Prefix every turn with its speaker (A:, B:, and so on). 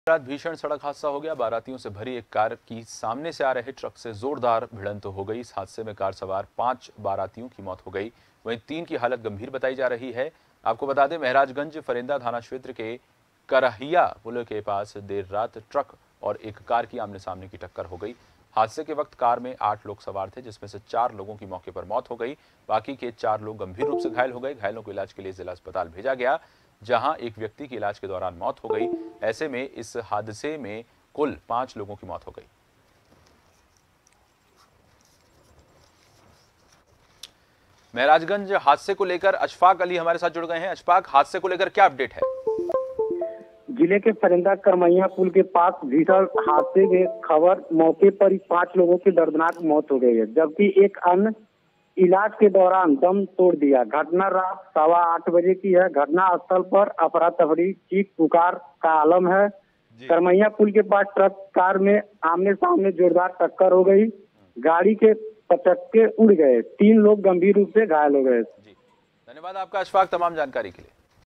A: रात भीषण सड़क हादसा हो गया। बारातियों से भरी एक कार की सामने से आ रहे ट्रक से जोरदार भिड़ंत हो गई। इस हादसे में कार सवार 5 बारातियों की मौत हो गई, वहीं 3 की हालत गंभीर बताई जा रही है। आपको बता दें, महराजगंज फरेंदा थाना क्षेत्र के करहिया पुल के पास देर रात ट्रक और एक कार की आमने सामने की टक्कर हो गई। हादसे के वक्त कार में 8 लोग सवार थे, जिसमें से 4 लोगों की मौके पर मौत हो गई। बाकी के 4 लोग गंभीर रूप से घायल हो गए। घायलों को इलाज के लिए जिला अस्पताल भेजा गया, जहां एक व्यक्ति की इलाज के दौरान मौत हो गई। ऐसे में इस हादसे में कुल 5 लोगों की मौत हो गई। महराजगंज हादसे को लेकर अशफाक अली हमारे साथ जुड़ गए हैं। अशफाक, हादसे को लेकर क्या अपडेट है?
B: जिले के फरिंदा करमैया पुल के पास भीषण हादसे में खबर मौके पर ही 5 लोगों की दर्दनाक मौत हो गई है, जबकि एक अन्य इलाज के दौरान दम तोड़ दिया। घटना रात 8:15 बजे की है। घटना स्थल पर अफरा तफरी चीख पुकार का आलम है। करमैया पुल के पास ट्रक कार में आमने सामने जोरदार टक्कर हो गई। गाड़ी के पचक्के उड़ गए। 3 लोग गंभीर रूप से घायल हो गए।
A: जी, धन्यवाद आपका अशफाक तमाम जानकारी के लिए।